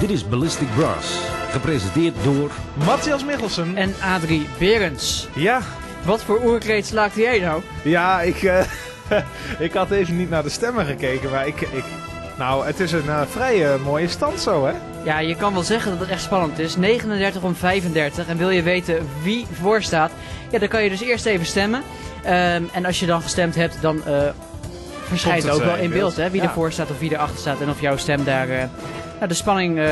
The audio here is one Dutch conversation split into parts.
Dit is Ballistic Brass, gepresenteerd door Matthias Michelsen en Adrie Berends. Ja. Wat voor oerkreet slaakte jij nou? Ja, ik had even niet naar de stemmen gekeken, maar nou, het is een vrij mooie stand zo, hè? Ja, je kan wel zeggen dat het echt spannend is. 39 om 35. En wil je weten wie voor staat? Ja, dan kan je dus eerst even stemmen. En als je dan gestemd hebt, dan verschijnt het ook wel in beeld, hè? Wie ervoor staat of wie erachter staat. En of jouw stem daar de spanning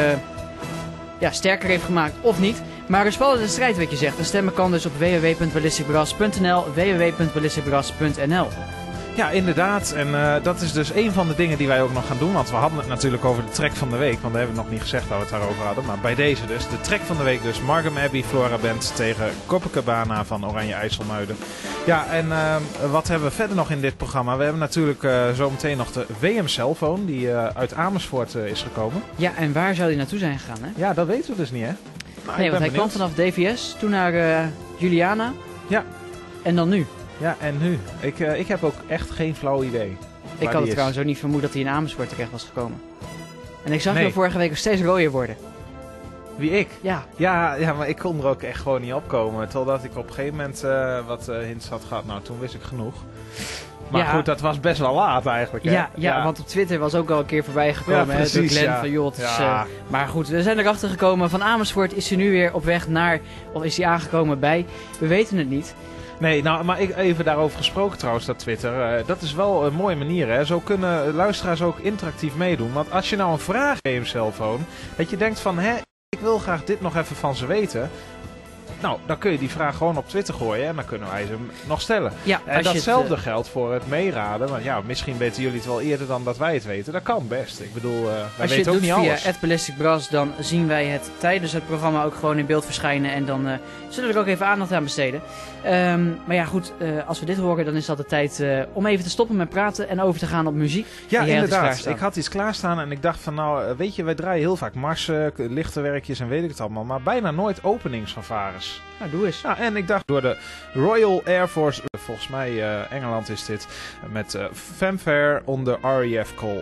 sterker heeft gemaakt of niet. Maar een spannende strijd, wat je zegt. En stemmen kan dus op www.ballisticbrass.nl, www.ballisticbrass.nl. Ja, inderdaad. En dat is dus een van de dingen die wij ook nog gaan doen. Want we hadden het natuurlijk over de track van de week. Want we hebben nog niet gezegd dat we het daarover hadden. Maar bij deze dus. De track van de week dus. Markham Abbey Flora Band tegen Copacabana van Oranje IJsselmuiden. Ja, en wat hebben we verder nog in dit programma? We hebben natuurlijk zometeen nog de WM Cellphone. Die uit Amersfoort is gekomen. Ja, en waar zou die naartoe zijn gegaan, hè? Ja, dat weten we dus niet, hè? Nou, nee, want hij kwam vanaf DVS. Toen naar Juliana. Ja. En dan nu. Ja, en nu? Ik heb ook echt geen flauw idee. Ik had het trouwens ook niet vermoed dat hij in Amersfoort terecht was gekomen. En ik zag hem vorige week ook steeds rooier worden. Wie, ik? Ja. Ja, maar ik kon er ook echt gewoon niet opkomen. Totdat ik op een gegeven moment wat hints had gehad. Nou, toen wist ik genoeg. Maar goed, dat was best wel laat eigenlijk. Hè? Ja, want op Twitter was ook al een keer voorbij gekomen. Ja, precies, door Glenn van joh, het is, maar goed, we zijn erachter gekomen. Van Amersfoort is hij nu weer op weg naar, of is hij aangekomen bij, we weten het niet. Nee, nou, maar even daarover gesproken trouwens, dat Twitter. Dat is wel een mooie manier, hè. Zo kunnen luisteraars ook interactief meedoen. Want als je nou een vraag hebt in je cellphone, dat je denkt van, ik wil graag dit nog even van ze weten. Nou, dan kun je die vraag gewoon op Twitter gooien en dan kunnen wij ze nog stellen. Ja, en datzelfde geldt voor het meeraden. Want ja, misschien weten jullie het wel eerder dan dat wij het weten. Dat kan best. Ik bedoel, wij weten ook niet alles. Als je het doet via @ballisticbrass, dan zien wij het tijdens het programma ook gewoon in beeld verschijnen. En dan zullen we er ook even aandacht aan besteden. Maar ja, goed, als we dit horen, dan is dat de tijd om even te stoppen met praten en over te gaan op muziek. Ja, inderdaad. Ik had iets klaarstaan en ik dacht van, nou, weet je, wij draaien heel vaak marsen, lichte werkjes en weet ik het allemaal. Maar bijna nooit openingsfanfares. Nou, doe eens. En ik dacht door de Royal Air Force, volgens mij Engeland is dit, met Fanfare on the RAF Call.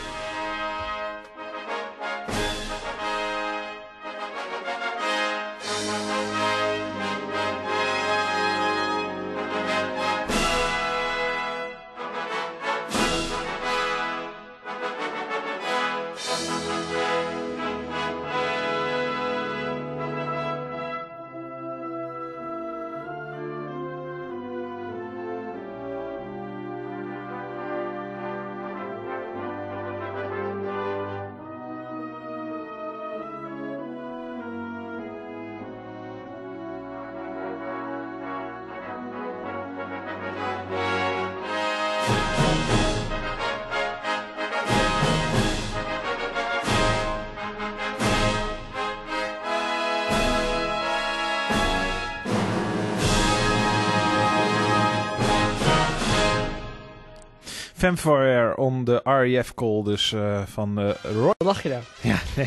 Fanfare on the RAF Call, dus van Roy. Wat lach je nou? Ja, nee.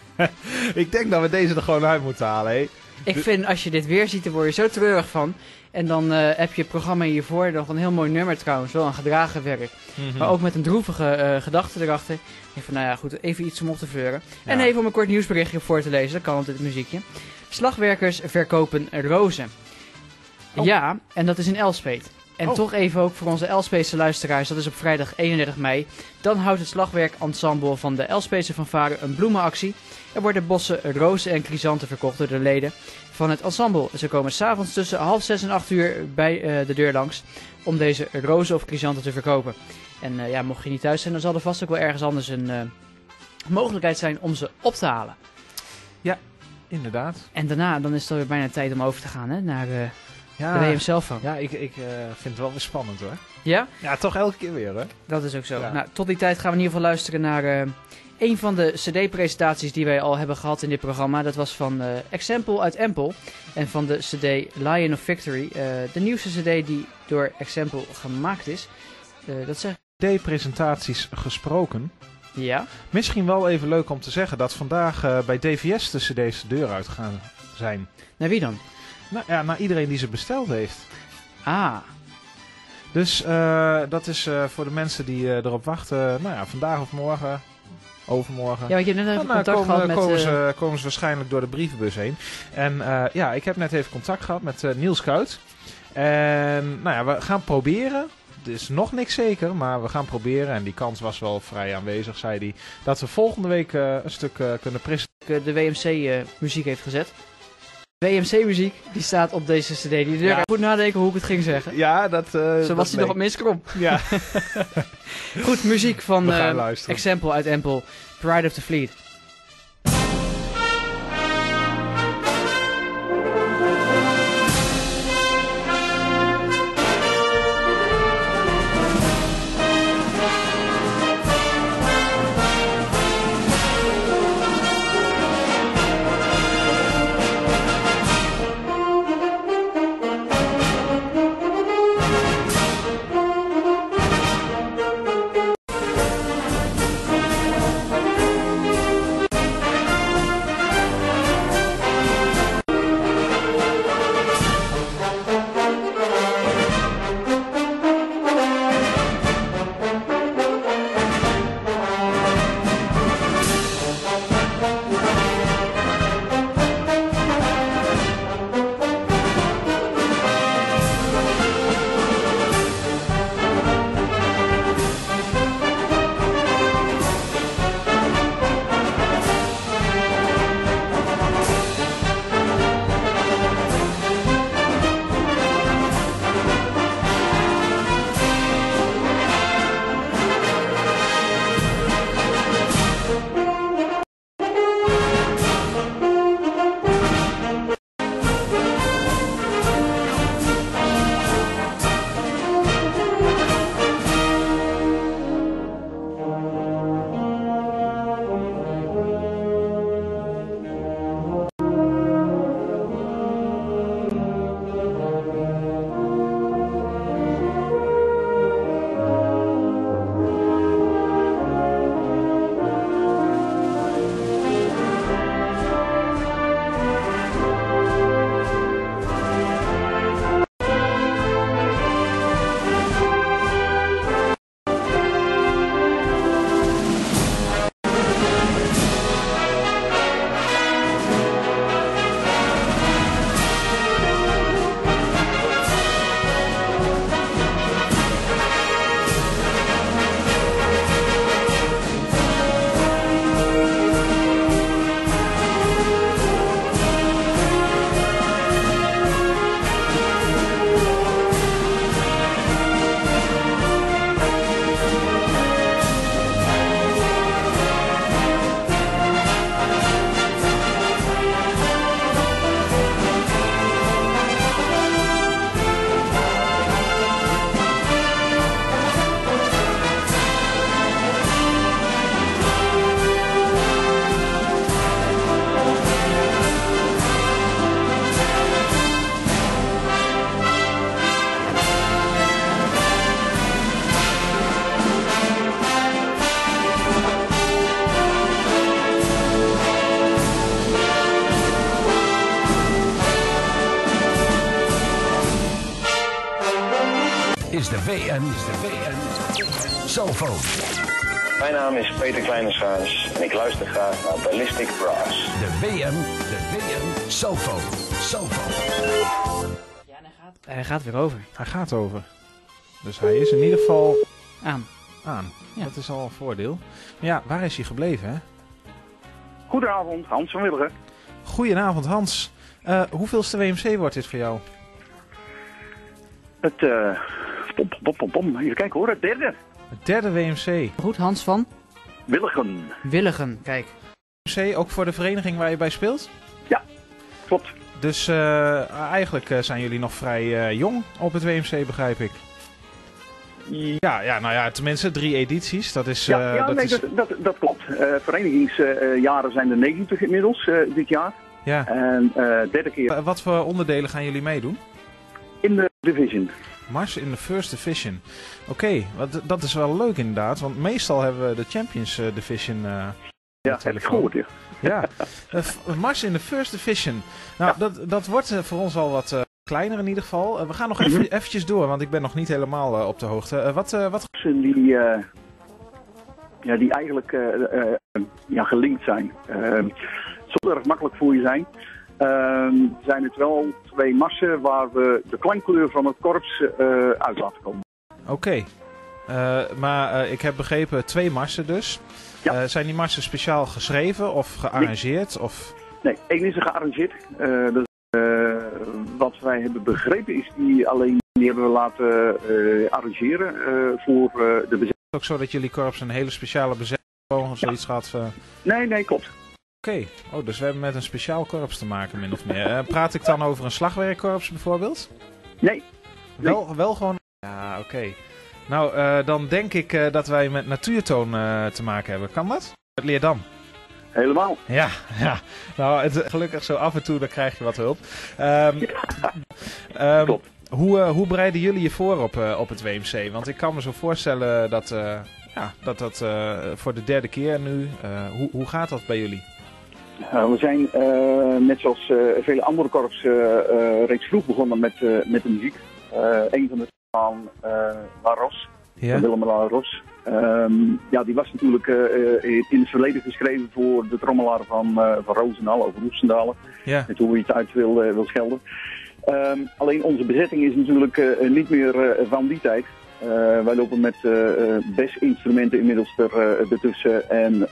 Ik denk dat we deze er gewoon uit moeten halen, hé. Ik vind, als je dit weer ziet, dan word je zo treurig van. En dan heb je het programma hiervoor, nog een heel mooi nummer trouwens, wel een gedragen werk. Maar ook met een droevige gedachte erachter. Ik van, nou ja, goed, even iets om op te veuren. Ja. En even om een kort nieuwsberichtje voor te lezen, dat kan op dit muziekje. Slagwerkers verkopen rozen. Oh. Ja, en dat is in Elspeet. En toch even ook voor onze Elspeetse luisteraars, dat is op vrijdag 31 mei. Dan houdt het slagwerkensemble van de Elspeetse fanfare een bloemenactie. Er worden bossen rozen en chrysanten verkocht door de leden van het ensemble. Ze komen 's avonds tussen 5:30 en 8:00 bij de deur langs om deze rozen of chrysanten te verkopen. En mocht je niet thuis zijn, dan zal er vast ook wel ergens anders een mogelijkheid zijn om ze op te halen. Ja, inderdaad. En daarna, dan is het alweer bijna tijd om over te gaan, hè, naar de WM Cellphone. Ja, ik vind het wel weer spannend, hoor. Ja? Ja, toch elke keer weer, hè? Dat is ook zo. Ja. Nou, tot die tijd gaan we in ieder geval luisteren naar een van de cd-presentaties die wij al hebben gehad in dit programma. Dat was van Example uit Empel. En van de cd Lion of Victory. De nieuwste cd die door Example gemaakt is. Dat zeg cd-presentaties gesproken. Ja. Misschien wel even leuk om te zeggen dat vandaag bij DVS de cd's de deur uitgegaan zijn. Naar wie dan? Nou ja, naar iedereen die ze besteld heeft. Ah. Dus dat is voor de mensen die erop wachten, nou ja, vandaag of morgen. overmorgen. Ja, want je hebt net even Dan contact gehad met... komen ze waarschijnlijk door de brievenbus heen. En ja, ik heb net even contact gehad met Niels Kuit. En nou ja, we gaan proberen. Het is nog niks zeker, maar we gaan proberen. En die kans was wel vrij aanwezig, zei hij. Dat we volgende week een stuk kunnen presenteren. de WMC-muziek heeft gezet. WMC-muziek, die staat op deze cd. Die deur goed nadenken hoe ik het ging zeggen. Ja, dat... Zo was hij nog op minst krom. Ja. Goed, muziek van We gaan luisteren. Example uit Empel. Pride of the Fleet. Is de WN Cellphone. Mijn naam is Peter Kleineschaans en ik luister graag naar Ballistic Brass. De WN Cellphone. Ja, en hij gaat weer over. Hij gaat over. Dus hij is in ieder geval Aan. Ja. Dat is al een voordeel. Maar ja, waar is hij gebleven, hè? Goedenavond, Hans van Willigen. Goedenavond, Hans. Hoeveelste WMC wordt dit voor jou? Het, even kijken hoor, het derde. Het derde WMC. Goed, Hans van Willigen. Willigen, kijk. WMC ook voor de vereniging waar je bij speelt? Ja, klopt. Dus eigenlijk zijn jullie nog vrij jong op het WMC, begrijp ik. Ja, nou ja, tenminste 3 edities. Dat is... dat klopt. Verenigingsjaren zijn er 90 inmiddels dit jaar. Ja. En derde keer Wat voor onderdelen gaan jullie meedoen? in de Division. Mars in de First Division. Oké, dat is wel leuk inderdaad. Want meestal hebben we de Champions Division Ja, heb ik gehoord. Ja. Ja, Mars in de First Division. Nou, dat wordt voor ons al wat kleiner in ieder geval. We gaan nog eventjes door, want ik ben nog niet helemaal op de hoogte. Wat... Die ja, die eigenlijk gelinkt zijn. Het zal erg makkelijk voor je zijn. Zijn het wel 2 marsen waar we de klankkleur van het korps uit laten komen. Oké. Maar ik heb begrepen 2 marsen dus. Ja. Zijn die marsen speciaal geschreven of gearrangeerd? Nee. Of... Nee, één is er gearrangeerd. Wat wij hebben begrepen is die hebben we laten arrangeren voor de bezetting. Is het ook zo dat jullie korps een hele speciale bezetting of zoiets gaat? Nee, klopt. Oké. Oh, dus we hebben met een speciaal korps te maken, min of meer. Praat ik dan over een slagwerkkorps bijvoorbeeld? Nee. Wel gewoon... Ja, oké. Nou, dan denk ik dat wij met Natuurtoon te maken hebben. Kan dat? Uit Leerdam. Helemaal. Ja. Nou, gelukkig zo af en toe, dan krijg je wat hulp. Klopt. Hoe bereiden jullie je voor op het WMC? Want ik kan me zo voorstellen dat voor de 3e keer nu... Hoe gaat dat bij jullie? We zijn, net zoals vele andere korps, reeds vroeg begonnen met de muziek. Een van de van La Ros, van Willem La Ros. Die was natuurlijk in het verleden geschreven voor de trommelaar van Roosendaal, over Roesendalen. Ja. Met hoe je het uit wil schelden. Alleen onze bezetting is natuurlijk niet meer van die tijd. Wij lopen met instrumenten inmiddels ertussen en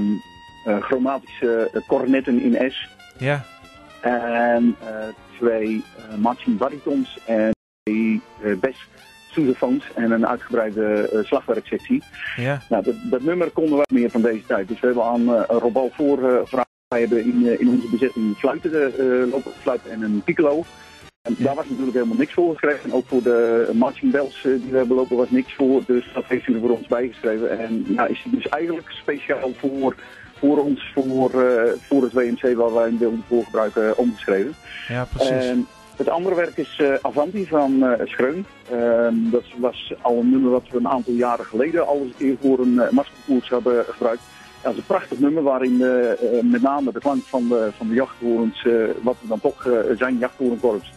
chromatische cornetten in S. Ja. En 2 matching baritons en 2 sousafoons en een uitgebreide slagwerksectie. Ja. Nou, dat nummer konden wij meer van deze tijd. Dus we hebben aan Robal gevraagd. Wij hebben in onze bezetting fluiten lopen en een piccolo. En daar was natuurlijk helemaal niks voor geschreven. En ook voor de marching bells die we hebben lopen was niks voor. Dus dat heeft u er voor ons bijgeschreven. En is het dus eigenlijk speciaal voor ons, voor het WMC waar wij hem wilden voor gebruiken, omgeschreven. Ja, precies. Het andere werk is Avanti van Schreun. Dat was al een nummer wat we een aantal jaren geleden al eens een keer voor een marsconcours hebben gebruikt. Dat is een prachtig nummer waarin met name de klank van de jachthoorns, wat we dan toch zijn jachthoornkorps,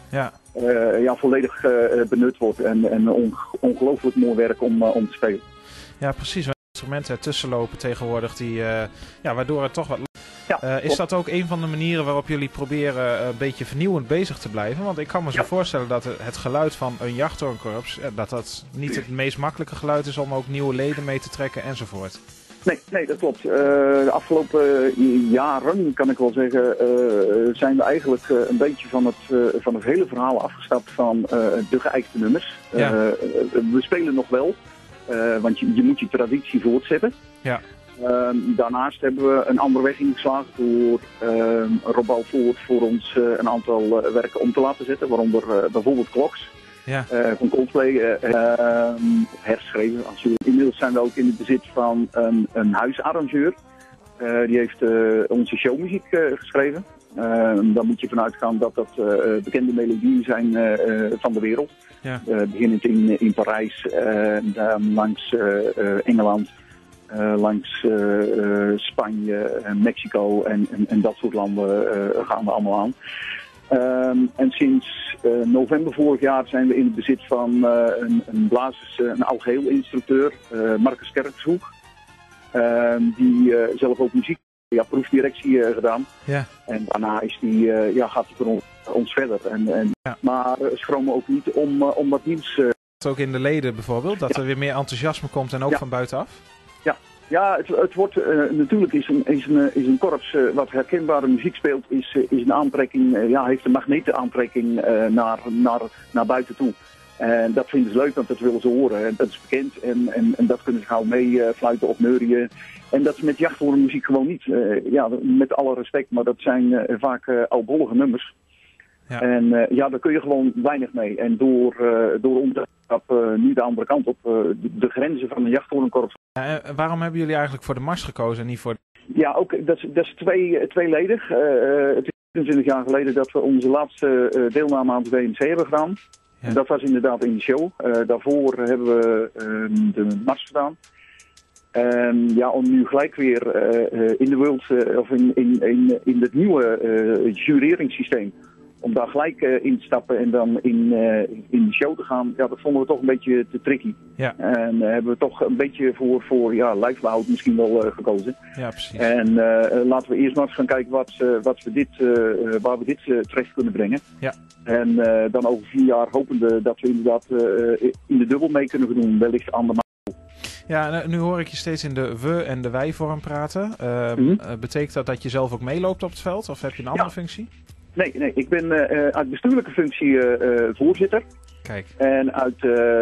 volledig benut wordt. En ongelooflijk mooi werk om te spelen. Ja, precies. Instrumenten ertussen lopen tegenwoordig, waardoor het toch wat... is dat ook een van de manieren waarop jullie proberen een beetje vernieuwend bezig te blijven? Want ik kan me zo voorstellen dat het geluid van een jachthoornkorps, dat niet het meest makkelijke geluid is om ook nieuwe leden mee te trekken enzovoort. Nee, dat klopt. De afgelopen jaren, kan ik wel zeggen, zijn we eigenlijk een beetje van het hele verhaal afgestapt van de geëikte nummers. Ja. We spelen nog wel, want je moet je traditie voortzetten. Ja. Daarnaast hebben we een andere weg ingeslagen door Robal voor ons een aantal werken om te laten zetten, waaronder bijvoorbeeld Clocks. Ja. Van Coldplay herschreven. Inmiddels zijn we ook in het bezit van een huisarrangeur. Die heeft onze showmuziek geschreven. Dan moet je vanuit gaan dat dat bekende melodieën zijn van de wereld. Ja. Beginnend in Parijs, dan langs Engeland, langs Spanje, Mexico en dat soort landen gaan we allemaal aan. En sinds november vorig jaar zijn we in het bezit van een algeheel instructeur, Marcus Kerkshoek. Die zelf ook muziek, proefdirectie gedaan. Ja. En daarna is gaat hij voor ons verder. Maar schromen ook niet om wat nieuws. Ook in de leden bijvoorbeeld, dat er weer meer enthousiasme komt en ook van buitenaf? Ja, het wordt natuurlijk is een korps wat herkenbare muziek speelt, is een aantrekking, heeft een magnetenaantrekking naar buiten toe. En dat vinden ze leuk, want dat willen ze horen. En dat is bekend en dat kunnen ze gauw mee fluiten of neurien. En dat is met jachthoornmuziek gewoon niet. Met alle respect, maar dat zijn vaak oudbollige nummers. Ja. En daar kun je gewoon weinig mee. En door onze stap nu de andere kant op, de grenzen van een jachthoornkorps. Waarom hebben jullie eigenlijk voor de mars gekozen en niet voor... Ja, ook dat is tweeledig. Het is 25 jaar geleden dat we onze laatste deelname aan het WMC hebben gedaan. Ja. Dat was inderdaad in de show. Daarvoor hebben we de mars gedaan. Om nu gelijk weer in de world of in het nieuwe jureringssysteem om daar gelijk in te stappen en dan in de show te gaan, ja, dat vonden we toch een beetje te tricky. Ja. En hebben we toch een beetje voor live behoud misschien wel gekozen. Ja, precies. En laten we eerst maar eens gaan kijken waar we dit terecht kunnen brengen. Ja. En dan over 4 jaar hopende dat we inderdaad in de dubbel mee kunnen doen, wellicht aan de maand. Ja, nu hoor ik je steeds in de we- en de wij-vorm praten. Betekent dat je zelf ook meeloopt op het veld? Of heb je een andere functie? Nee, ik ben uit bestuurlijke functie voorzitter. Kijk. En uit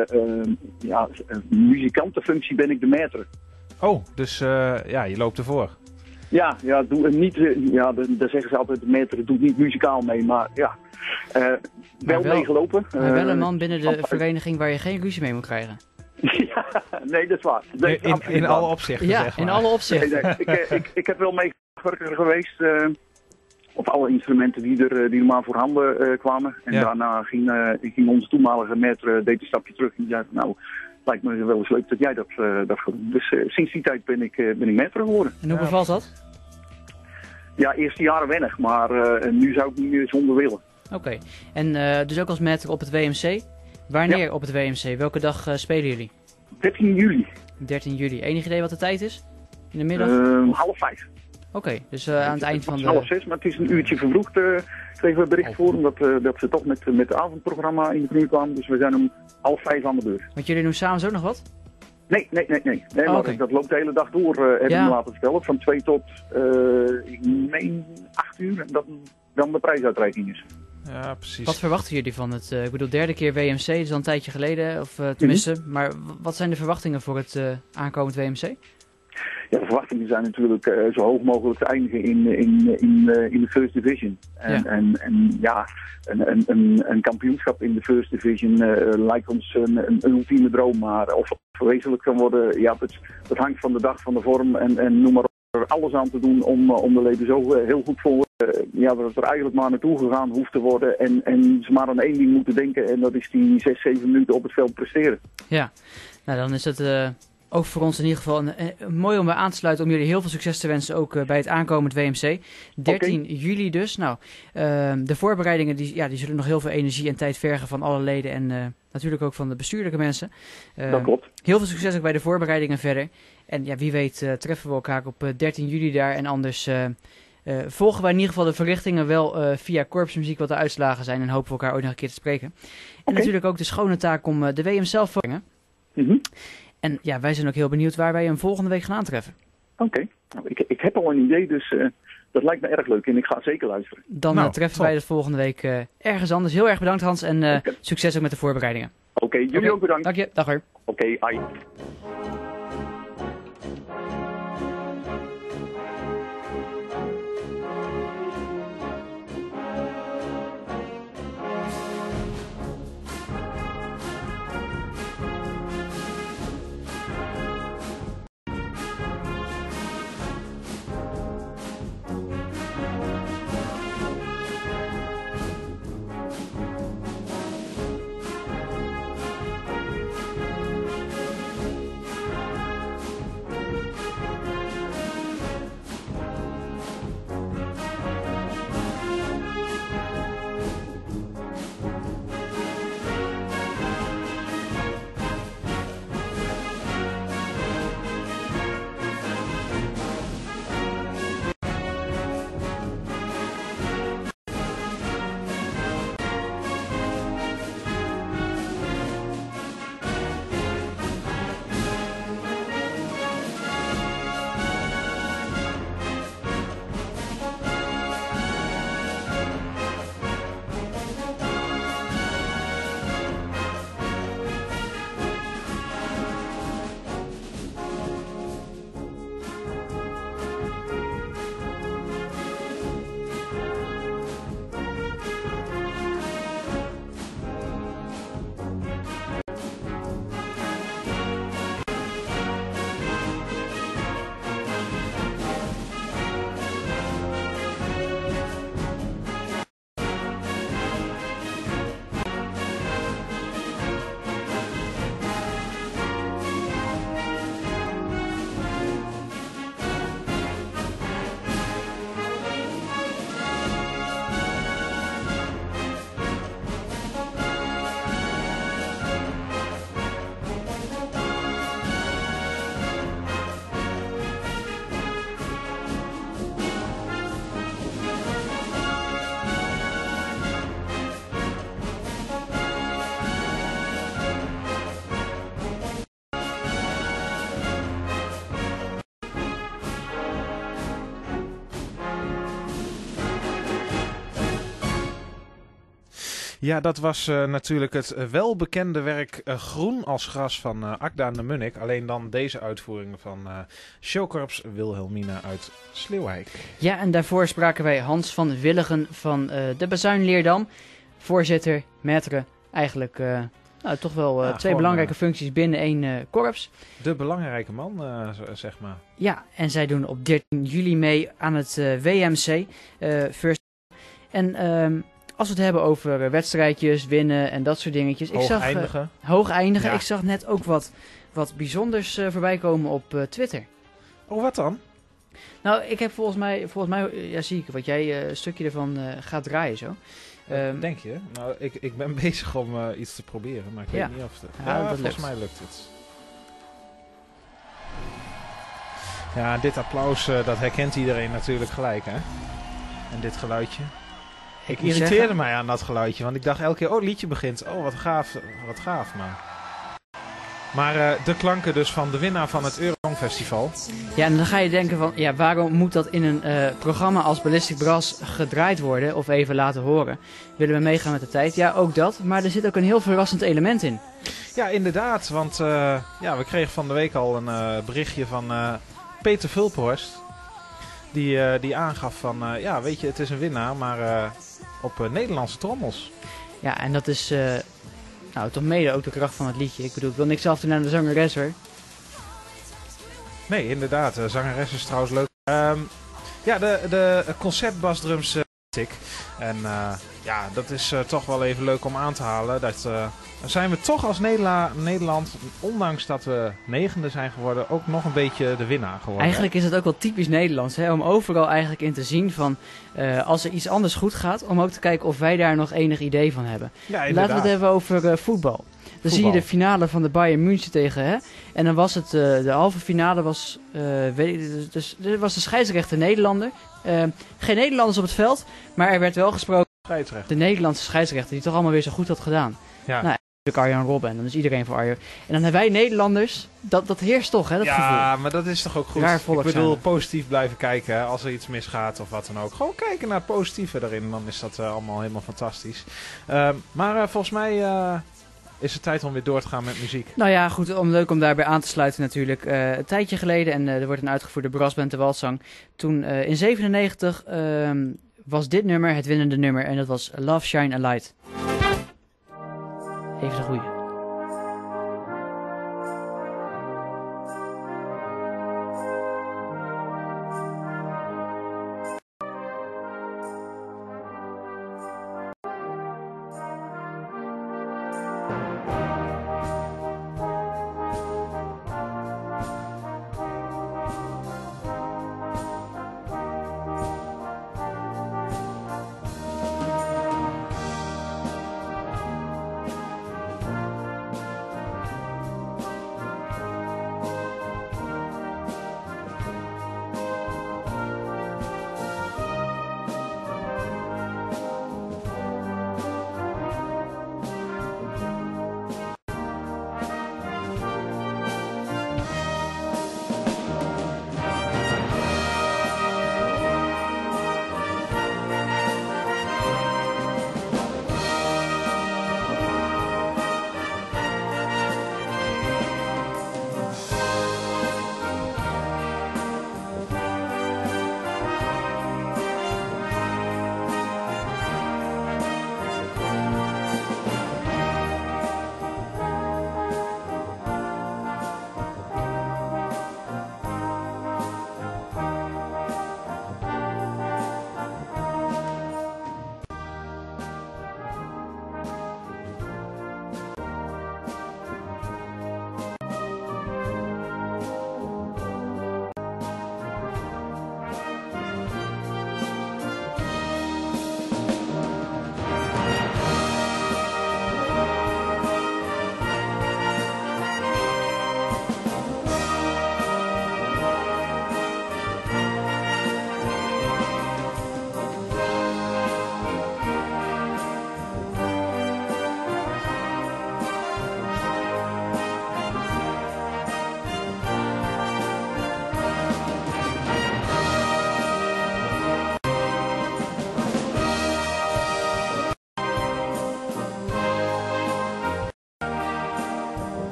muzikantenfunctie ben ik de maître. Oh, dus je loopt ervoor. Ja, daar zeggen ze altijd, de maître doet niet muzikaal mee, maar ja, wel meegelopen. Maar wel een man binnen de vereniging waar je geen ruzie mee moet krijgen. Ja, nee, dat is waar. Nee, in alle opzichten, ja, zeg maar. in alle opzichten. Nee, ik heb wel meegewerkt geweest op alle instrumenten die er maar voorhanden kwamen. En daarna ging onze toenmalige maître deed een stapje terug en die zei, nou, lijkt me wel eens leuk dat jij dat gaat doen. Dus sinds die tijd ben ik maître geworden. En hoe bevalt dat? Ja, eerste jaren wennig, maar nu zou ik niet meer zonder willen. Oké. En dus ook als maître op het WMC. Wanneer op het WMC? Welke dag spelen jullie? 13 juli. 13 juli. Enig idee wat de tijd is? In de middag? 4:30. Oké, dus aan het eind van de... 5:30, maar het is een uurtje vervroegd. Kregen we bericht voor, omdat dat ze toch met het avondprogramma in de knie kwamen. Dus we zijn om 4:30 aan de beurt. Want jullie doen s'avonds ook nog wat? Nee, maar oké. dat loopt de hele dag door, heb ik me laten vertellen. Van 2 tot, ik meen, 8 uur. En dan de prijsuitreiking is. Ja, precies. Wat verwachten jullie van het, ik bedoel, 3e keer WMC, dat is al een tijdje geleden, of tenminste. Maar wat zijn de verwachtingen voor het aankomend WMC? Ja, de verwachtingen zijn natuurlijk zo hoog mogelijk te eindigen in de First Division. Een kampioenschap in de First Division lijkt ons een ultieme droom. Maar of het verwezenlijk kan worden, ja, het hangt van de dag, van de vorm en noem maar op. Er alles aan te doen om de leden zo heel goed voor dat er eigenlijk maar naartoe gegaan hoeft te worden. En ze maar aan één ding moeten denken en dat is die 6-7 minuten op het veld presteren. Ja, nou dan is het... ook voor ons in ieder geval mooi om bij aan te sluiten, om jullie heel veel succes te wensen, ook bij het aankomend WMC. 13 juli dus. Nou, de voorbereidingen die zullen nog heel veel energie en tijd vergen van alle leden en natuurlijk ook van de bestuurlijke mensen. Dat klopt. Heel veel succes ook bij de voorbereidingen verder. En ja, wie weet treffen we elkaar op 13 juli daar en anders volgen wij in ieder geval de verrichtingen wel via Korpsmuziek wat de uitslagen zijn en hopen we elkaar ooit nog een keer te spreken. En natuurlijk ook de schone taak om de WM zelf te brengen. En ja, wij zijn ook heel benieuwd waar wij hem volgende week gaan aantreffen. Oké. Nou, ik heb al een idee, dus dat lijkt me erg leuk en ik ga zeker luisteren. Dan treffen wij het volgende week ergens anders. Heel erg bedankt Hans en succes ook met de voorbereidingen. Oké, jullie ook bedankt. Dank je, dag hoor. Oké, ai. Ja, dat was natuurlijk het welbekende werk Groen als gras van Akda en de Munnik. Alleen dan deze uitvoering van Showkorps Wilhelmina uit Sleeuwijk. Ja, en daarvoor spraken wij Hans van Willigen van de Bazuin Leerdam. Voorzitter, maître, eigenlijk toch wel twee belangrijke functies binnen één korps. De belangrijke man, zeg maar. Ja, en zij doen op 13 juli mee aan het WMC First. En als we het hebben over wedstrijdjes, winnen en dat soort dingetjes. Hoog eindigen. Ja. Ik zag net ook wat bijzonders voorbij komen op Twitter. Oh, wat dan? Nou, ik heb volgens mij zie ik wat jij een stukje ervan gaat draaien zo. Denk je? Nou, ik ben bezig om iets te proberen, maar ik weet niet of het... volgens mij lukt het. Ja, dit applaus, dat herkent iedereen natuurlijk gelijk, hè? En dit geluidje. Ik irriteerde mij aan dat geluidje, want ik dacht elke keer, oh, het liedje begint. Oh, wat gaaf, Maar de klanken dus van de winnaar van het Eurosongfestival. Ja, en dan ga je denken van, ja, waarom moet dat in een programma als Ballistic Brass gedraaid worden? Of even laten horen. Willen we meegaan met de tijd? Ja, ook dat. Maar er zit ook een heel verrassend element in. Ja, inderdaad. Want we kregen van de week al een berichtje van Peter Vulphorst. Die aangaf van, weet je, het is een winnaar, maar op Nederlandse trommels. Ja, en dat is... toch mede ook de kracht van het liedje. Ik bedoel, ik wil niks af doen aan de zangeres hoor. Nee, inderdaad. De zangeres is trouwens leuk. De concertbasdrums ik. En dat is toch wel even leuk om aan te halen. Dat zijn we toch als Nederland, ondanks dat we 9e zijn geworden, ook nog een beetje de winnaar geworden. Eigenlijk is het ook wel typisch Nederlands, hè? Om overal eigenlijk in te zien van als er iets anders goed gaat, om ook te kijken of wij daar nog enig idee van hebben. Ja, laten we het hebben over voetbal. Dan zie je de finale van de Bayern München tegen, hè? En dan was het, de halve finale was, er was de scheidsrechter Nederlander. Geen Nederlanders op het veld, maar er werd wel gesproken. De Nederlandse scheidsrechter, die toch allemaal weer zo goed had gedaan. Ja. Nou, Arjan Robben, dan is iedereen voor Arjan. En dan hebben wij Nederlanders, dat heerst toch, hè, dat gevoel. Ja, maar dat is toch ook goed. Raar volk ik bedoel, zijn. positief blijven kijken, hè, als er iets misgaat of wat dan ook. Gewoon kijken naar het positieve erin, dan is dat allemaal helemaal fantastisch. Maar volgens mij is het tijd om weer door te gaan met muziek. Nou ja, goed, leuk om daarbij aan te sluiten natuurlijk. Een tijdje geleden, en er wordt een uitgevoerde brassband de Walszang. Toen in 97 was dit nummer het winnende nummer en dat was Love Shine a Light. Even de goeie.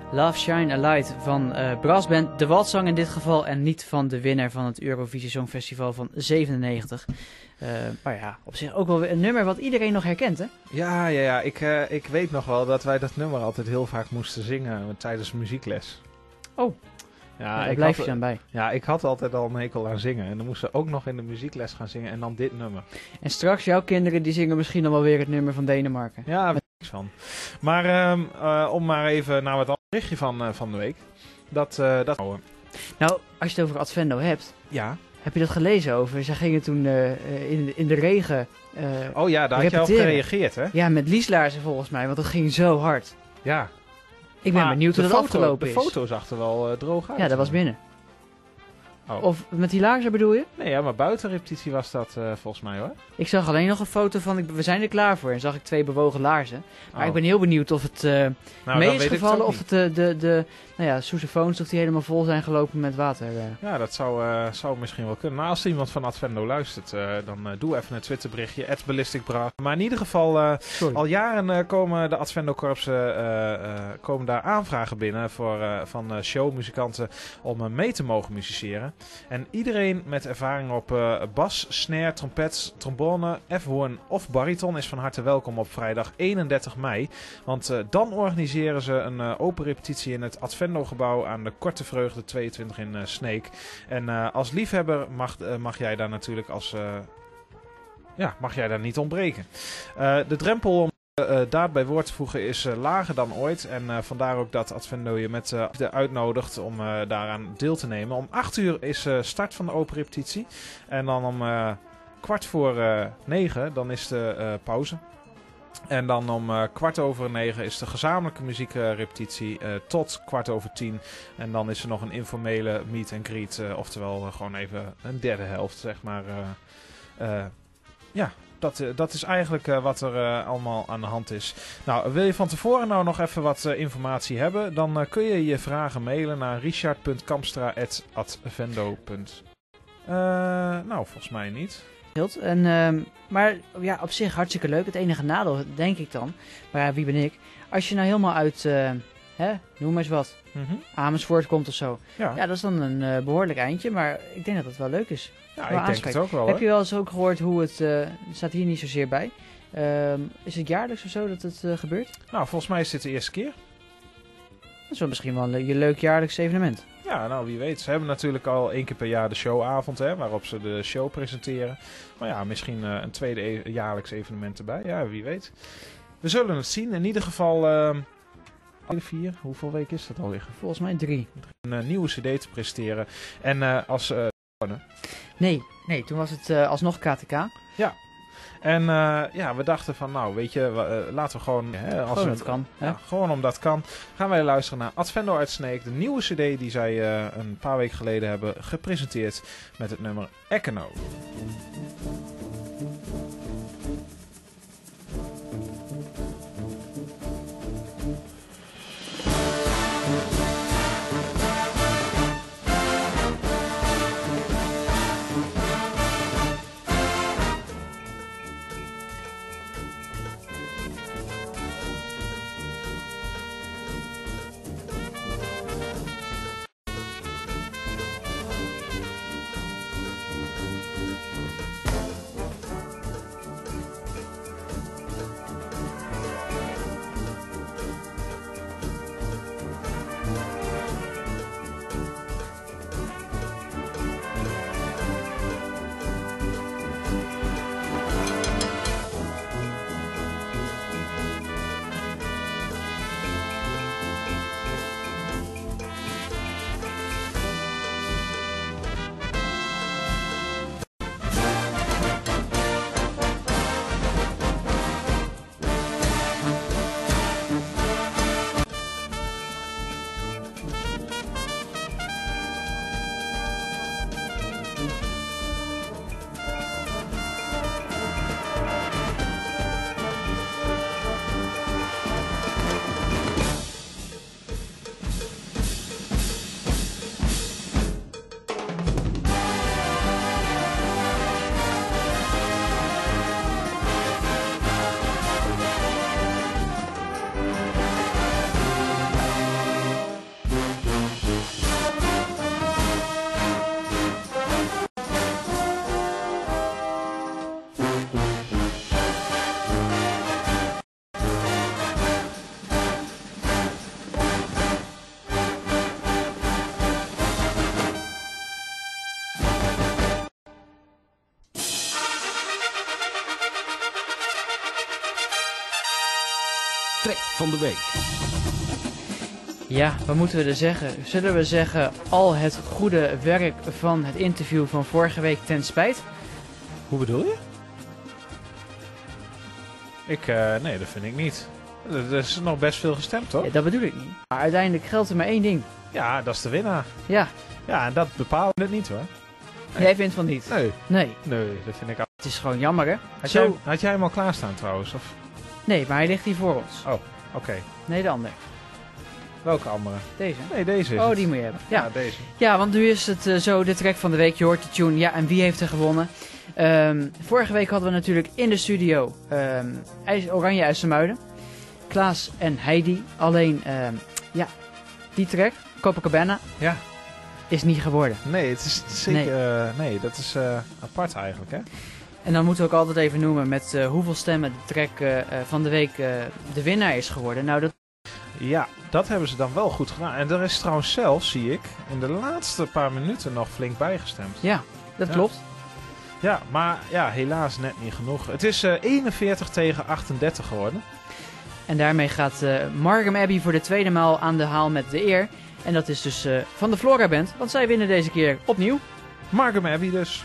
Love Shine a Light van Brassband, de walszang in dit geval, en niet van de winnaar van het Eurovisie Songfestival van 97. Maar ja, op zich ook wel weer een nummer wat iedereen nog herkent, hè? Ja. Ik weet nog wel dat wij dat nummer altijd heel vaak moesten zingen tijdens muziekles. Oh, ja, daar blijf je dan bij. Ja, ik had altijd al een hekel aan zingen. En dan moesten we ook nog in de muziekles gaan zingen en dan dit nummer. En straks jouw kinderen die zingen misschien dan wel weer het nummer van Denemarken. Ja, daar weet ik niks van. Maar om maar even naar het berichtje van de week. Nou, als je het over Advendo hebt, Ja. heb je dat gelezen over? Zij gingen toen in de regen Oh ja, daar had je al op repeteren. gereageerd, hè? Ja, met Lieslaarzen volgens mij, want dat ging zo hard. Ja. Ik ben Maar benieuwd hoe de dat foto- afgelopen de is. foto zag er wel droog uit. Ja, dat was binnen. Oh. Of met die laarzen bedoel je? Nee, ja, maar buitenrepetitie was dat volgens mij, hoor. Ik zag alleen nog een foto van, we zijn er klaar voor. En zag ik 2 bewogen laarzen. Maar Oh. ik ben heel benieuwd of het Nou, mee dan is weet ik gevallen. ook Of niet. het nou ja, sousaphone, of die helemaal vol zijn gelopen met water. Ja, dat zou misschien wel kunnen. Nou, als iemand van Advendo luistert, dan doe even een Twitterberichtje, @ballisticbrass. Maar in ieder geval, Sorry. al jaren komen de Advendo-korpsen komen daar aanvragen binnen van showmuzikanten om mee te mogen musiceren. En iedereen met ervaring op bas, snare, trompet, trombone, F-hoorn of bariton is van harte welkom op vrijdag 31 mei. Want dan organiseren ze een open repetitie in het Advendo-gebouw aan de Korte Vreugde 22 in Sneek. En als liefhebber mag jij daar natuurlijk mag jij daar niet ontbreken. De drempel om daad bij woord te voegen is lager dan ooit. En vandaar ook dat Advendo je met liefde uitnodigt om daaraan deel te nemen. Om 8 uur is start van de open repetitie. En dan om 8:45 dan is de pauze. En dan om 9:15 is de gezamenlijke muziekrepetitie tot 9:15. En dan is er nog een informele meet and greet. Oftewel gewoon even een derde helft, zeg maar. Dat is eigenlijk wat er allemaal aan de hand is. Nou, wil je van tevoren nou nog even wat informatie hebben? Dan kun je je vragen mailen naar richard.kamstra@advendo.nl. Nou, volgens mij niet. Maar ja, op zich hartstikke leuk. Het enige nadeel, denk ik dan, maar ja, wie ben ik? Als je nou helemaal uit, noem eens wat, Amersfoort komt of zo. Ja, Ja, dat is dan een behoorlijk eindje, maar ik denk dat het wel leuk is. ja wel ik denk het ook wel. Heb Hoor. je wel eens ook gehoord hoe het, staat hier niet zozeer bij, is het jaarlijks of zo dat het gebeurt? Nou, volgens mij is dit de eerste keer. Dat is wel misschien wel je leuk jaarlijks evenement. Ja, nou wie weet. Ze hebben natuurlijk al 1 keer per jaar de showavond, hè, waarop ze de show presenteren. Maar ja, misschien een tweede jaarlijks evenement erbij. Ja, wie weet. We zullen het zien. In ieder geval 4. Hoeveel weken is dat alweer? Volgens mij 3. Een nieuwe cd te presenteren. En Nee, toen was het alsnog KTK. En we dachten van, nou weet je, laten we gewoon... als Gewoon we, dat kan. Hè? Ja, gewoon omdat het kan. Gaan wij luisteren naar Advendo uit Sneek. De nieuwe cd die zij een paar weken geleden hebben gepresenteerd met het nummer Econo. trek van de week. Ja, wat moeten we er zeggen? Zullen we zeggen al het goede werk van het interview van vorige week ten spijt? Hoe bedoel je? Nee, dat vind ik niet. Er is nog best veel gestemd, toch? Ja, dat bedoel ik niet. Maar uiteindelijk geldt er maar één ding. Ja, dat is de winnaar. Ja, Ja, en dat bepalen we het niet, hoor. jij vindt van niet? Nee. Nee, Nee, dat vind ik ook. het is gewoon jammer hè? Had jij hem al klaarstaan, trouwens? Of? Nee, maar hij ligt hier voor ons. Oké. Nee, de ander. Welke andere? Deze. Nee, deze is Oh, het. die moet je hebben. Ja, Ja, deze. ja want nu is het zo de track van de week. Je hoort de tune. Ja, en wie heeft er gewonnen? Vorige week hadden we natuurlijk in de studio Oranje IJsselmuiden. Klaas en Heidi. Alleen, die track, Copacabana, Ja. is niet geworden. Nee, het is zeker... Nee, dat is apart eigenlijk, hè? En dan moeten we ook altijd even noemen met hoeveel stemmen de track van de week de winnaar is geworden. Nou, dat... Ja, dat hebben ze dan wel goed gedaan. En er is trouwens zelfs, zie ik, in de laatste paar minuten nog flink bijgestemd. Ja, dat Ja. klopt. Ja, maar ja, helaas net niet genoeg. Het is 41 tegen 38 geworden. En daarmee gaat Markham Abbey voor de tweede maal aan de haal met de eer. En dat is dus van de Flora Band, want zij winnen deze keer opnieuw. Markham Abbey dus.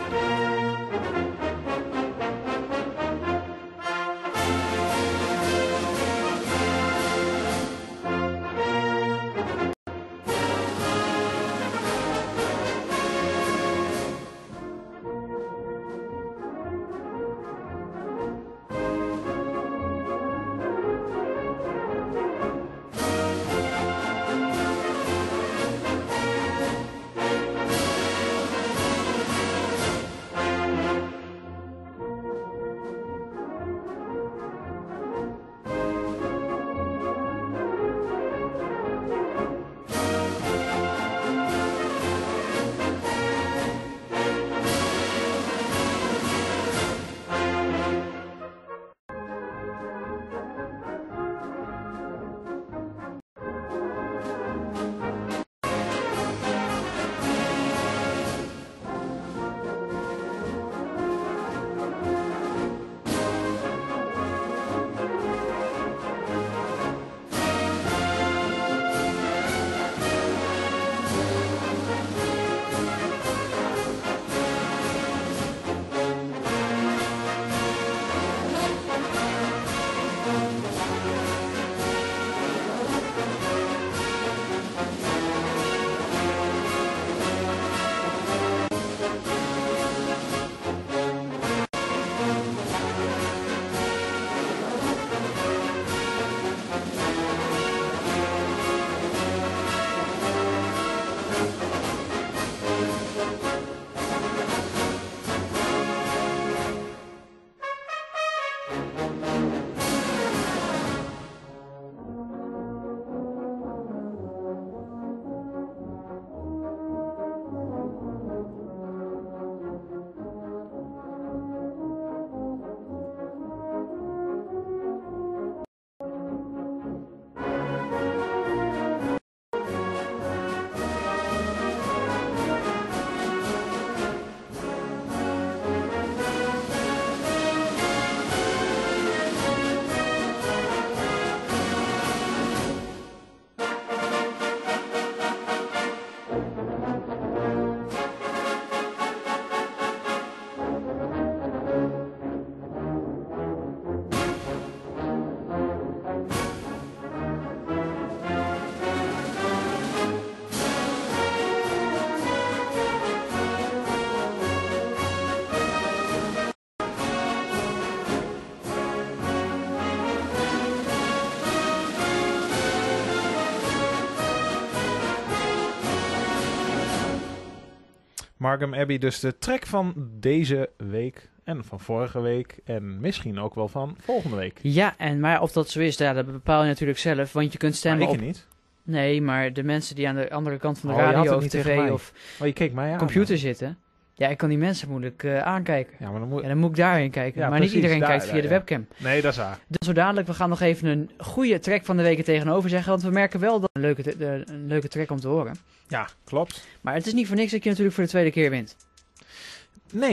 Markham Abbey dus de track van deze week en van vorige week en misschien ook wel van volgende week. Ja, maar of dat zo is, dat bepaal je natuurlijk zelf. Want je kunt stemmen Maar op... ik niet. Nee, maar de mensen die aan de andere kant van de Oh, je had radio het of niet tegen mij. tv of Oh, je keek mij aan. computer zitten. Ja, ik kan die mensen moeilijk aankijken. Ja, maar dan moet... En dan moet ik daarheen kijken. Ja, maar precies, niet iedereen daar, kijkt via de ja. webcam. Nee, dat is waar. Dus zo dadelijk, we gaan nog even een goede track van de week er tegenover zeggen. Want we merken wel dat een leuke track om te horen. Ja, klopt. Maar het is niet voor niks dat je natuurlijk voor de tweede keer wint. Nee.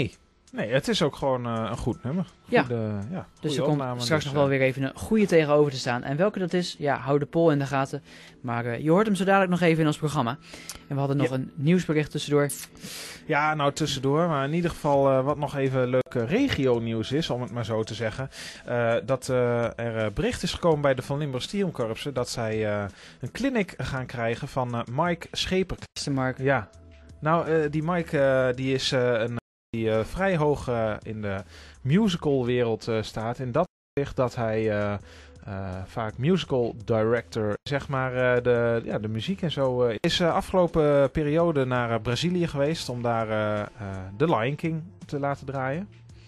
Nee, het is ook gewoon een goed nummer. Ja. Ja, Dus er opname, komt straks nog wel weer even een goede tegenover te staan. En welke dat is, ja, hou de poll in de gaten. Maar je hoort hem zo dadelijk nog even in ons programma. En we hadden nog een nieuwsbericht tussendoor. Ja, nou tussendoor. Maar in ieder geval wat nog even leuk regio-nieuws is, om het maar zo te zeggen. Dat er bericht is gekomen bij de Van Limburg Stierenkorpsen dat zij een clinic gaan krijgen van Mike Scheper. Mark. Ja. Nou, die Mike die is die vrij hoog in de musicalwereld staat. In dat opzicht dat hij vaak musical director, zeg maar, de muziek en zo. Is afgelopen periode naar Brazilië geweest om daar The Lion King te laten draaien.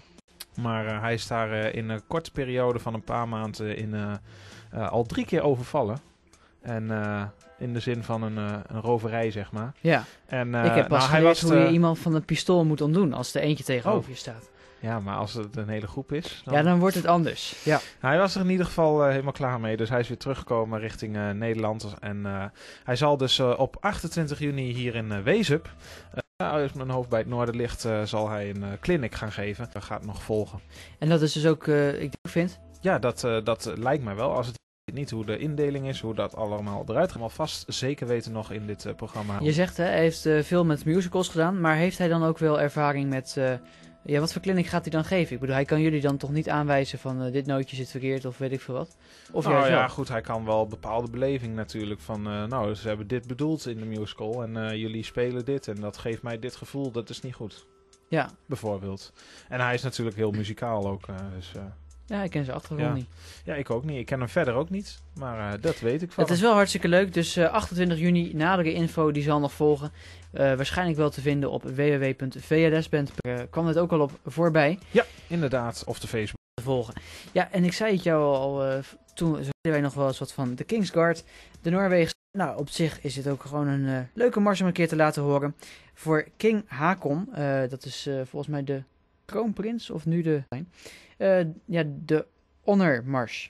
Maar hij is daar in een korte periode van een paar maanden al 3 keer overvallen. En in de zin van een roverij, zeg maar. Ja, en, ik heb pas geleerd hoe je iemand van een pistool moet ontdoen als er eentje tegenover je staat. Ja, maar als het een hele groep is... Dan... Ja, dan wordt het anders. Ja. Hij was er in ieder geval helemaal klaar mee. Dus hij is weer teruggekomen richting Nederland. En hij zal dus op 28 juni hier in Wezep... als mijn hoofd bij het noorden ligt, zal hij een clinic gaan geven. Dat gaat nog volgen. En dat is dus ook, ik vind... Ja, dat lijkt mij wel. Als het niet hoe de indeling is, hoe dat allemaal eruit gaat. Maar vast zeker weten nog in dit programma. Je zegt, hè, hij heeft veel met musicals gedaan. Maar heeft hij dan ook wel ervaring met... Ja, wat voor clinic gaat hij dan geven? Ik bedoel, hij kan jullie dan toch niet aanwijzen van dit nootje zit verkeerd of weet ik veel wat? Of nou ja, wel? goed, hij kan wel bepaalde beleving natuurlijk van, nou, ze hebben dit bedoeld in de musical en jullie spelen dit en dat geeft mij dit gevoel, dat is niet goed. Ja. Bijvoorbeeld. En hij is natuurlijk heel muzikaal ook, dus... Ja, ik ken zijn achtergrond niet. Ja, ik ook niet. Ik ken hem verder ook niet. Maar dat weet ik van. Het is wel hartstikke leuk. Dus 28 juni, nadere info, die zal nog volgen. Waarschijnlijk wel te vinden op www.vds.band. Kwam het ook al op voorbij. Ja, inderdaad. Of de Facebook. Te volgen. Ja, en ik zei het jou al, toen zeiden wij nog wel eens wat van de Kingsguard. De Noorwegen. Nou, op zich is het ook gewoon een leuke mars om een keer te laten horen. Voor King Haakon. Dat is volgens mij de kroonprins of nu de... ja, de Honor Mars.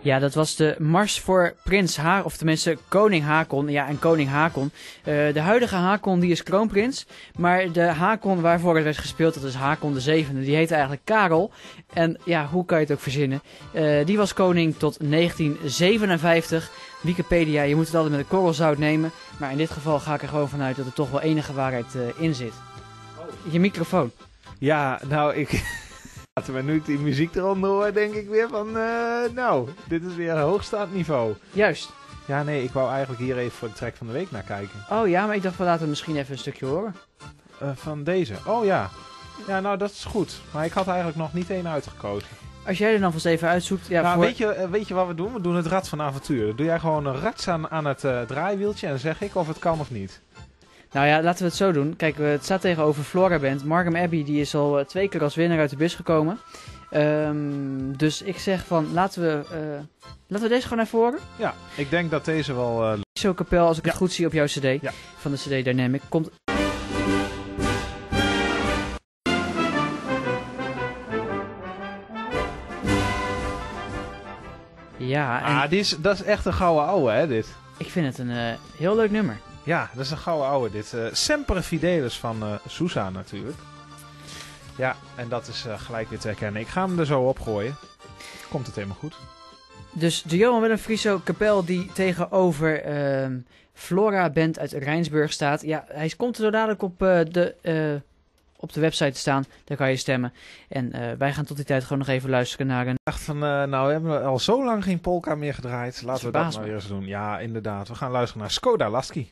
Ja, dat was de Mars voor Prins Haakon, of tenminste Koning Haakon. Ja, en Koning Haakon. De huidige Haakon die is kroonprins, maar de Haakon waarvoor het werd gespeeld, dat is Haakon VII. Die heette eigenlijk Karel. En ja, hoe kan je het ook verzinnen? Die was koning tot 1957. Wikipedia, je moet het altijd met een korrel zout nemen. Maar in dit geval ga ik er gewoon vanuit dat er toch wel enige waarheid in zit. Je microfoon. Ja, nou, laten we nu die muziek eronder horen, denk ik weer van, nou, dit is weer een hoogstaand niveau. Juist. Ja, nee, ik wou eigenlijk hier even voor de track van de week naar kijken. Oh ja, maar ik dacht, laten we misschien even een stukje horen. Van deze. Oh ja. Ja, nou, dat is goed. Maar ik had eigenlijk nog niet één uitgekozen. Als jij er dan vast even uitzoekt. Ja, nou, weet je wat we doen? We doen het Rad van Avontuur. Dan doe jij gewoon een rats aan het draaiwieltje en dan zeg ik of het kan of niet. Nou ja, laten we het zo doen. Kijk, het staat tegenover Flora Band. Markham Abbey die is al 2 keer als winnaar uit de bus gekomen. Dus ik zeg van, laten we deze gewoon even horen. Ja, ik denk dat deze wel... Zo kapel, als ik het goed zie op jouw cd. Ja. Van de cd Dynamic. Komt... Ja, en... dat is echt een gouden ouwe, hè, dit. Ik vind het een heel leuk nummer. Ja, dat is een gouden ouwe, dit. Semper Fidelis van Sousa natuurlijk. Ja, en dat is gelijk weer te herkennen. Ik ga hem er zo opgooien. Komt het helemaal goed. Dus de Johan Willem Frieso kapel die tegenover Flora Band uit Rijnsburg staat. Ja, hij komt er zo dadelijk op de website te staan. Daar kan je stemmen. En wij gaan tot die tijd gewoon nog even luisteren naar een... Ik dacht van, nou hebben we al zo lang geen polka meer gedraaid. Laten we dat maar weer eens doen. Ja, inderdaad. We gaan luisteren naar Skoda Lasky.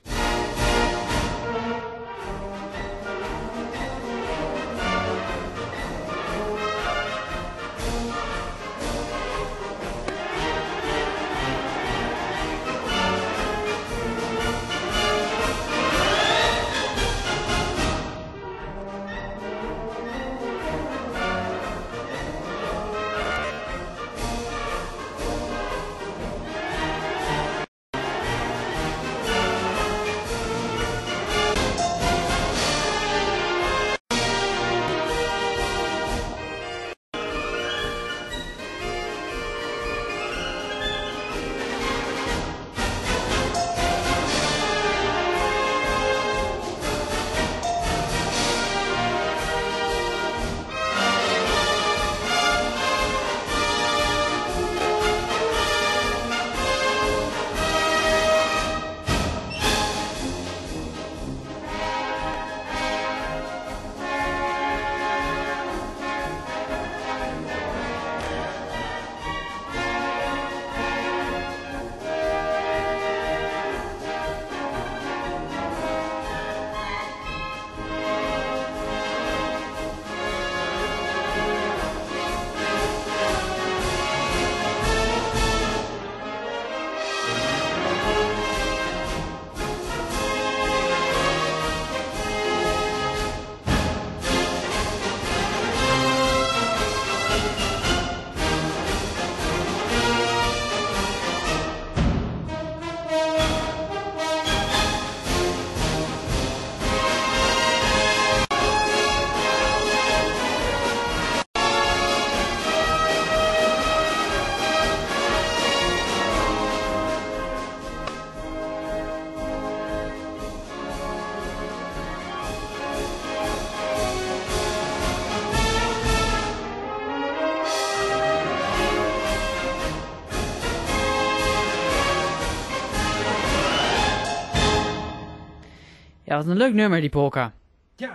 Ja, wat een leuk nummer, die polka. Ja,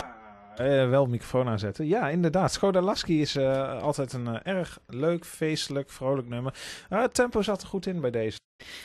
wel microfoon aanzetten. Ja, inderdaad. Skoda Lasky is altijd een erg leuk, feestelijk, vrolijk nummer. Het tempo zat er goed in bij deze.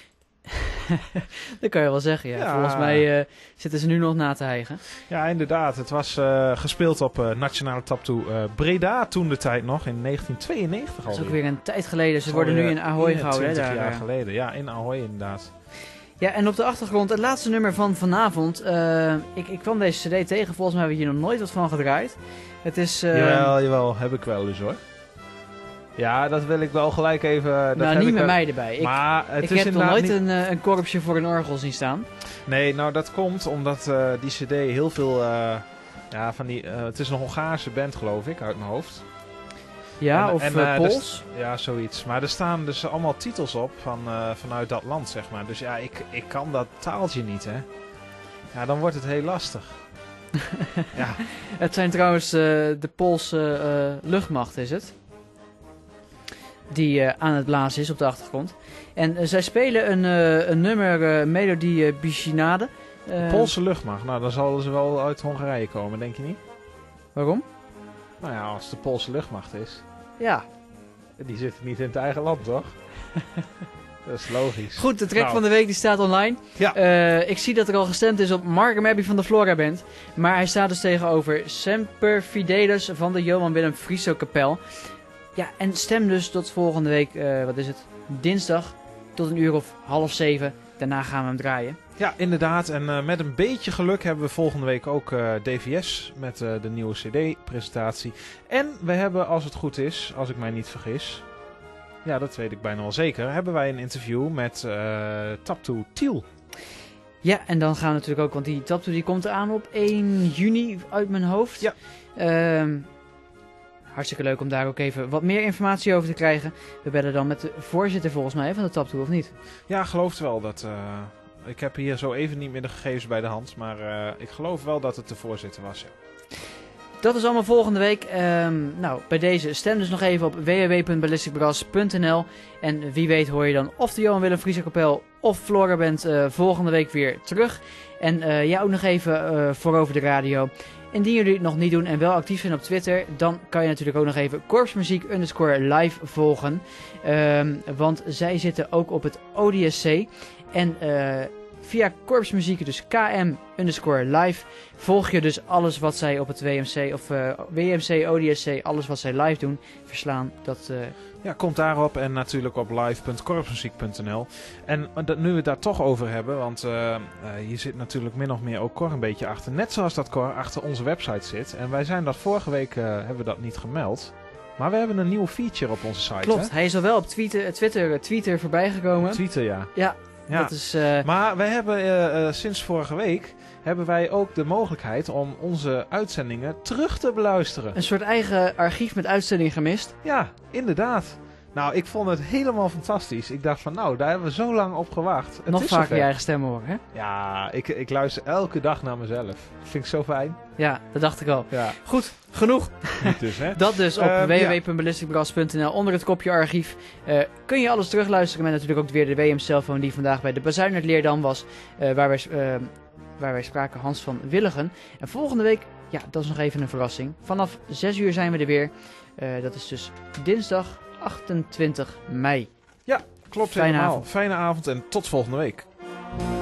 Dat kan je wel zeggen, ja. Ja. Volgens mij zitten ze nu nog na te hijgen. Ja, inderdaad. Het was gespeeld op Nationale Tap 2 Breda toen de tijd nog, in 1992 al. Dat is ook weer een tijd geleden. Ze worden nu in Ahoy gehouden. 20 jaar geleden, ja, in Ahoy inderdaad. Ja, en op de achtergrond het laatste nummer van vanavond. Ik kwam deze cd tegen, volgens mij hebben we hier nog nooit wat van gedraaid. Het is... Jawel, heb ik wel dus hoor. Ja, dat wil ik wel gelijk even... Nou, niet met mij erbij. Ik heb nog nooit een korpsje voor een orgel zien staan. Nee, nou dat komt omdat die cd heel veel... het is een Hongaarse band geloof ik, uit mijn hoofd. Ja, dus- Pools. ja, zoiets. Maar er staan dus allemaal titels op vanuit dat land, zeg maar. Dus ja, ik kan dat taaltje niet, hè. Ja, dan wordt het heel lastig. Ja. Het zijn trouwens de Poolse luchtmacht, is het? Die aan het blazen is op de achtergrond. En zij spelen een nummer, Melodie Bichinade. Poolse luchtmacht. Nou, dan zal ze wel uit Hongarije komen, denk je niet? Waarom? Nou ja, als het de Poolse luchtmacht is. Ja. Die zitten niet in het eigen land, toch? Dat is logisch. Goed, de track van de week die staat online. Ja. Ik zie dat er al gestemd is op Markham Abbey van de Flora Band. Maar hij staat dus tegenover Semper Fidelis van de Johan Willem Frieso Kapel. Ja, en stem dus tot volgende week, wat is het? Dinsdag tot 6:30. Daarna gaan we hem draaien. Ja, inderdaad. En met een beetje geluk hebben we volgende week ook DVS met de nieuwe CD-presentatie. En we hebben, als het goed is, als ik mij niet vergis, ja, dat weet ik bijna wel zeker, hebben wij een interview met Taptoo Tiel. Ja, en dan gaan we natuurlijk ook, want die Taptoo die komt eraan op 1 juni uit mijn hoofd. Ja. Hartstikke leuk om daar ook even wat meer informatie over te krijgen. We bellen dan met de voorzitter volgens mij van de Taptoo, of niet? Ja, geloof wel dat... ik heb hier zo even niet meer de gegevens bij de hand, maar ik geloof wel dat het de voorzitter was, ja. Dat is allemaal volgende week. Nou, bij deze stem dus nog even op www.ballisticbrass.nl. En wie weet hoor je dan of de Johan Willem Frieso Kapel of Flora Band volgende week weer terug. En ja, ook nog even voor over de radio. Indien jullie het nog niet doen en wel actief zijn op Twitter, dan kan je natuurlijk ook nog even Korpsmuziek_live volgen. Want zij zitten ook op het ODSC. En via Korpsmuziek, dus KM_live, volg je dus alles wat zij op het WMC of WMC, ODSC, alles wat zij live doen, verslaan. Dat... Ja, komt daarop en natuurlijk op live.korpsmuziek.nl. En nu we het daar toch over hebben, want hier zit natuurlijk min of meer ook Cor een beetje achter. Net zoals dat Cor achter onze website zit. En wij zijn dat vorige week, hebben we dat niet gemeld. Maar we hebben een nieuw feature op onze site. Klopt, hè? hij is al wel op Twitter voorbij gekomen. Twitter, ja. Ja, ja. dat is... Maar wij hebben sinds vorige week hebben wij ook de mogelijkheid om onze uitzendingen terug te beluisteren. Een soort eigen archief met uitzendingen gemist. Ja, inderdaad. Nou, ik vond het helemaal fantastisch. Ik dacht van, nou, daar hebben we zo lang op gewacht. Het Nog is vaker zover. je eigen stem horen, hè? Ja, ik luister elke dag naar mezelf. Dat vind ik zo fijn. Ja, dat dacht ik al. Ja, Goed, genoeg. niet dus, hè. Dat dus op Ja. www.ballisticbrass.nl onder het kopje archief. Kun je alles terugluisteren met natuurlijk ook weer de WM-cellphone die vandaag bij de Bazuin uit Leerdam was. Waar wij spraken Hans van Willigen. En volgende week, ja, dat is nog even een verrassing. Vanaf 6 uur zijn we er weer. Dat is dus dinsdag 28 mei. Klopt Fijne helemaal. avond. Fijne avond en tot volgende week.